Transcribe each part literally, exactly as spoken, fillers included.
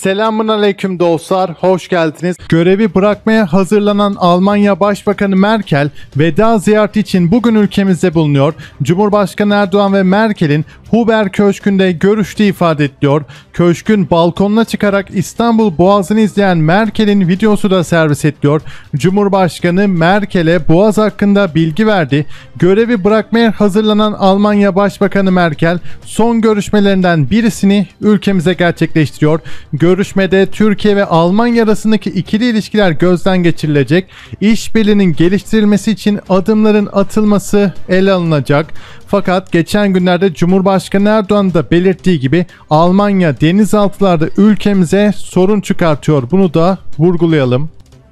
Selamun aleyküm dostlar, hoş geldiniz. Görevi bırakmaya hazırlanan Almanya Başbakanı Merkel veda ziyareti için bugün ülkemizde bulunuyor. Cumhurbaşkanı Erdoğan ve Merkel'in Huber Köşkü'nde görüştüğü ifade ediliyor. Köşkün balkonuna çıkarak İstanbul Boğazı'nı izleyen Merkel'in videosu da servis ediliyor. Cumhurbaşkanı Merkel'e Boğaz hakkında bilgi verdi. Görevi bırakmaya hazırlanan Almanya Başbakanı Merkel son görüşmelerinden birisini ülkemize gerçekleştiriyor. Görüşmede Türkiye ve Almanya arasındaki ikili ilişkiler gözden geçirilecek. İşbirliğinin geliştirilmesi için adımların atılması ele alınacak. Fakat geçen günlerde Cumhurbaşkanı Erdoğan da belirttiği gibi Almanya denizaltılarda ülkemize sorun çıkartıyor. Bunu da vurgulayalım.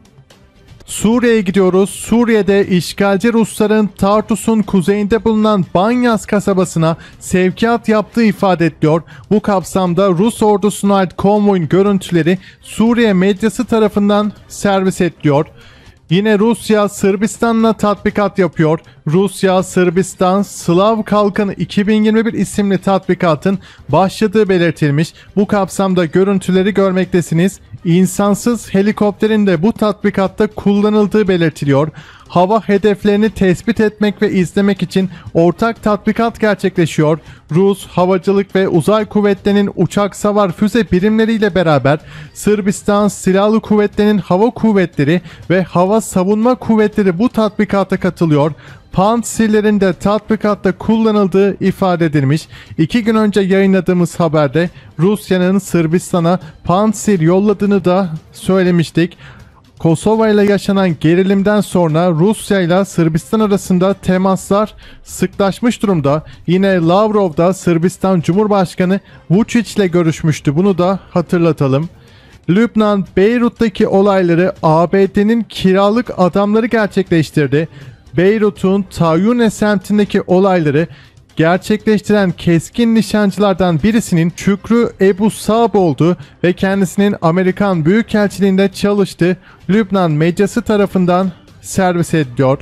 Suriye'ye gidiyoruz. Suriye'de işgalci Rusların Tartus'un kuzeyinde bulunan Banyas kasabasına sevkiyat yaptığı ifade ediliyor. Bu kapsamda Rus ordusuna ait konvoyun görüntüleri Suriye medyası tarafından servis ediliyor. Yine Rusya Sırbistan'la tatbikat yapıyor. Rusya Sırbistan Slav Kalkanı iki bin yirmi bir isimli tatbikatın başladığı belirtilmiş. Bu kapsamda görüntüleri görmektesiniz. İnsansız helikopterin de bu tatbikatta kullanıldığı belirtiliyor. Hava hedeflerini tespit etmek ve izlemek için ortak tatbikat gerçekleşiyor. Rus Havacılık ve Uzay Kuvvetleri'nin uçak savar füze birimleriyle beraber Sırbistan Silahlı Kuvvetleri'nin hava kuvvetleri ve hava savunma kuvvetleri bu tatbikata katılıyor. Pantsirlerin de tatbikatta kullanıldığı ifade edilmiş. İki gün önce yayınladığımız haberde Rusya'nın Sırbistan'a Pantsir yolladığını da söylemiştik. Kosova ile yaşanan gerilimden sonra Rusya ile Sırbistan arasında temaslar sıklaşmış durumda. Yine Lavrov da Sırbistan Cumhurbaşkanı Vučić ile görüşmüştü. Bunu da hatırlatalım. Lübnan Beyrut'taki olayları A B D'nin kiralık adamları gerçekleştirdi. Beyrut'un Tayune semtindeki olayları gerçekleştiren keskin nişancılardan birisinin Şükrü Ebu Saab oldu ve kendisinin Amerikan Büyükelçiliğinde çalıştığı Lübnan medyası tarafından servis ediliyor.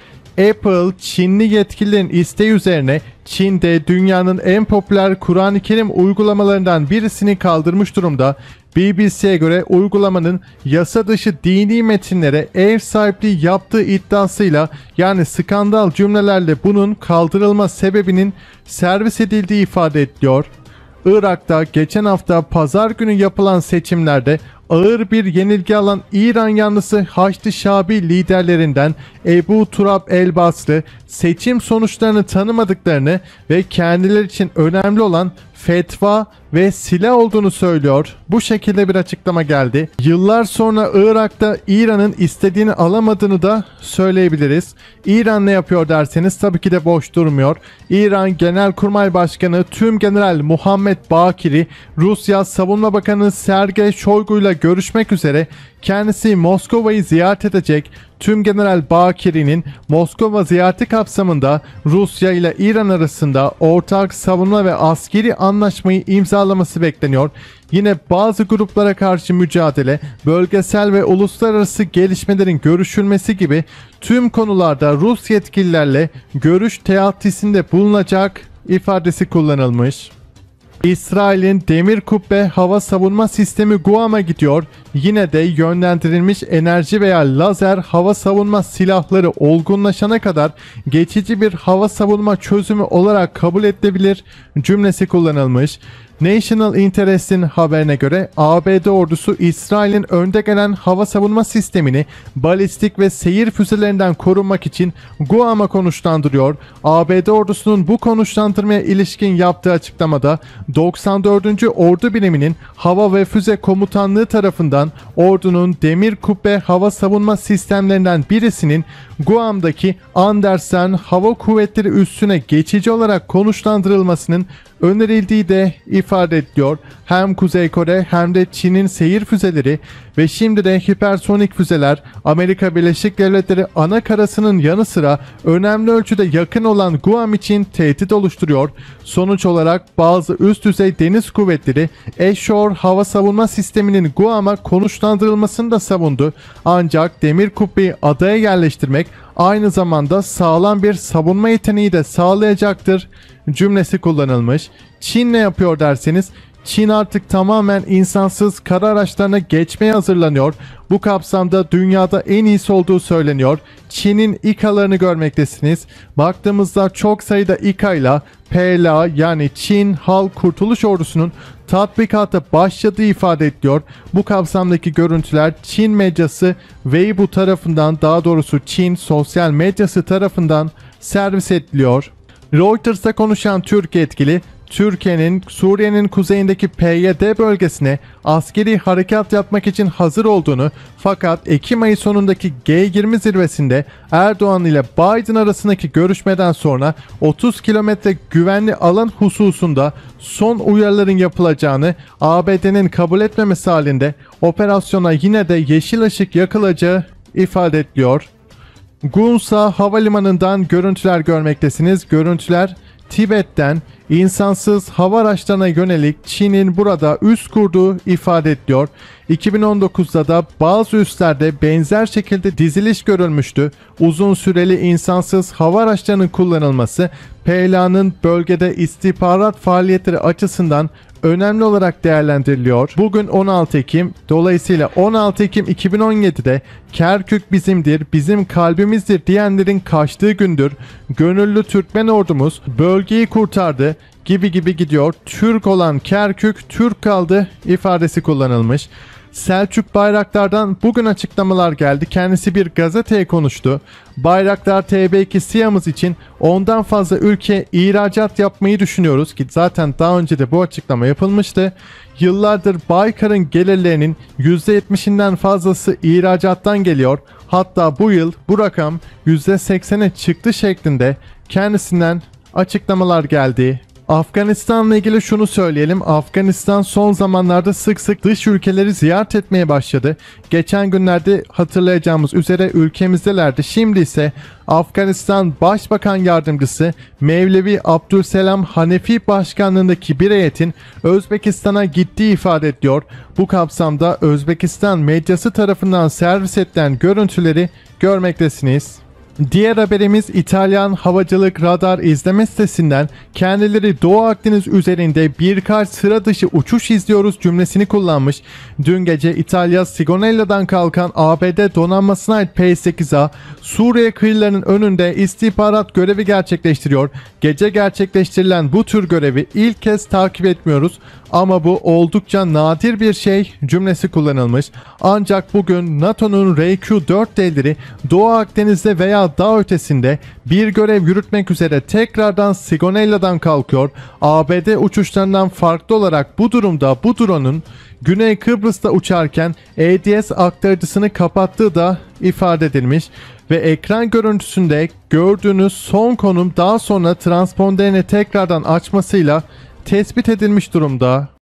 Apple, Çinli yetkililerin isteği üzerine Çin'de dünyanın en popüler Kur'an-ı Kerim uygulamalarından birisini kaldırmış durumda. B B C'ye göre uygulamanın yasa dışı dini metinlere ev sahipliği yaptığı iddiasıyla, yani skandal cümlelerle bunun kaldırılma sebebinin servis edildiği ifade ediliyor. Irak'ta geçen hafta pazar günü yapılan seçimlerde ağır bir yenilgi alan İran yanlısı Haçlı Şabi liderlerinden Ebu Turab el-Basri seçim sonuçlarını tanımadıklarını ve kendileri için önemli olan fetva ve silah olduğunu söylüyor. Bu şekilde bir açıklama geldi. Yıllar sonra Irak'ta İran'ın istediğini alamadığını da söyleyebiliriz. İran ne yapıyor derseniz tabii ki de boş durmuyor. İran Genelkurmay Başkanı Tümgeneral Muhammed Bakiri, Rusya Savunma Bakanı Sergey Shoigu ile görüşmek üzere kendisi Moskova'yı ziyaret edecek. Tümgeneral Bakiri'nin Moskova ziyareti kapsamında Rusya ile İran arasında ortak savunma ve askeri anlaşmayı imzalaması bekleniyor. Yine bazı gruplara karşı mücadele, bölgesel ve uluslararası gelişmelerin görüşülmesi gibi tüm konularda Rus yetkililerle görüş teatisinde bulunacak ifadesi kullanılmış. İsrail'in demir kubbe hava savunma sistemi Guam'a gidiyor. Yine de yönlendirilmiş enerji veya lazer hava savunma silahları olgunlaşana kadar geçici bir hava savunma çözümü olarak kabul edilebilir cümlesi kullanılmış. National Interest'in haberine göre A B D ordusu İsrail'in önde gelen hava savunma sistemini balistik ve seyir füzelerinden korunmak için Guam'a konuşlandırıyor. A B D ordusunun bu konuşlandırmaya ilişkin yaptığı açıklamada doksan dördüncü Ordu Biriminin Hava ve Füze Komutanlığı tarafından ordunun demir kubbe hava savunma sistemlerinden birisinin Guam'daki Andersen Hava Kuvvetleri üssüne geçici olarak konuşlandırılmasının önerildiği de ifade ediliyor. Hem Kuzey Kore hem de Çin'in seyir füzeleri ve şimdi de hipersonik füzeler Amerika Birleşik Devletleri ana karasının yanı sıra önemli ölçüde yakın olan Guam için tehdit oluşturuyor. Sonuç olarak bazı üst düzey deniz kuvvetleri Ashore hava savunma sisteminin Guam'a konuşlandırılmasını da savundu. Ancak demir kubbeyi adaya yerleştirmek aynı zamanda sağlam bir savunma yeteneği de sağlayacaktır cümlesi kullanılmış. Çin ne yapıyor derseniz, Çin artık tamamen insansız kara araçlarına geçmeye hazırlanıyor. Bu kapsamda dünyada en iyisi olduğu söyleniyor. Çin'in İKA'larını görmektesiniz. Baktığımızda çok sayıda İKA ile P L A yani Çin Halk Kurtuluş Ordusu'nun tatbikata başladığı ifade ediliyor. Bu kapsamdaki görüntüler Çin medyası Weibo tarafından, daha doğrusu Çin sosyal medyası tarafından servis ediliyor. Reuters'ta konuşan Türk yetkili, Türkiye'nin Suriye'nin kuzeyindeki P Y D bölgesine askeri harekat yapmak için hazır olduğunu, fakat Ekim ayı sonundaki G yirmi zirvesinde Erdoğan ile Biden arasındaki görüşmeden sonra otuz kilometre güvenli alan hususunda son uyarıların yapılacağını, A B D'nin kabul etmemesi halinde operasyona yine de yeşil ışık yakılacağı ifade ediliyor. Gunsa Havalimanı'ndan görüntüler görmektesiniz. Görüntüler Tibet'ten insansız hava araçlarına yönelik Çin'in burada üs kurduğu ifade ediliyor. iki bin on dokuzda da bazı üslerde benzer şekilde diziliş görülmüştü. Uzun süreli insansız hava araçlarının kullanılması P L A'nın bölgede istihbarat faaliyetleri açısından önemli olarak değerlendiriliyor. Bugün on altı Ekim, dolayısıyla on altı Ekim iki bin on yedi'de Kerkük bizimdir, bizim kalbimizdir diyenlerin kaçtığı gündür. Gönüllü Türkmen ordumuz bölgeyi kurtardı gibi gibi gidiyor. Türk olan Kerkük Türk kaldı ifadesi kullanılmış. Selçuk Bayraktar'dan bugün açıklamalar geldi. Kendisi bir gazeteye konuştu. Bayraktar T B iki SİHA'mız için ondan fazla ülke ihracat yapmayı düşünüyoruz ki zaten daha önce de bu açıklama yapılmıştı. Yıllardır Baykar'ın gelirlerinin yüzde yetmişinden fazlası ihracattan geliyor. Hatta bu yıl bu rakam yüzde seksene çıktı şeklinde kendisinden açıklamalar geldi. Afganistan'la ilgili şunu söyleyelim. Afganistan son zamanlarda sık sık dış ülkeleri ziyaret etmeye başladı. Geçen günlerde hatırlayacağımız üzere ülkemizdelerdi. Şimdi ise Afganistan Başbakan Yardımcısı Mevlevi Abdülselam Hanefi başkanlığındaki bir heyetin Özbekistan'a gittiği ifade ediliyor. Bu kapsamda Özbekistan medyası tarafından servis edilen görüntüleri görmektesiniz. Diğer haberimiz İtalyan Havacılık Radar izleme sitesinden kendileri Doğu Akdeniz üzerinde birkaç sıra dışı uçuş izliyoruz cümlesini kullanmış. Dün gece İtalya Sigonella'dan kalkan A B D donanmasına ait P sekiz A Suriye kıyılarının önünde istihbarat görevi gerçekleştiriyor. Gece gerçekleştirilen bu tür görevi ilk kez takip etmiyoruz ama bu oldukça nadir bir şey cümlesi kullanılmış. Ancak bugün NATO'nun R Q dört devleri Doğu Akdeniz'de veya daha ötesinde bir görev yürütmek üzere tekrardan Sigonella'dan kalkıyor. A B D uçuşlarından farklı olarak bu durumda bu drone'un Güney Kıbrıs'ta uçarken E D S aktarıcısını kapattığı da ifade edilmiş ve ekran görüntüsünde gördüğünüz son konum daha sonra transponderini tekrardan açmasıyla tespit edilmiş durumda.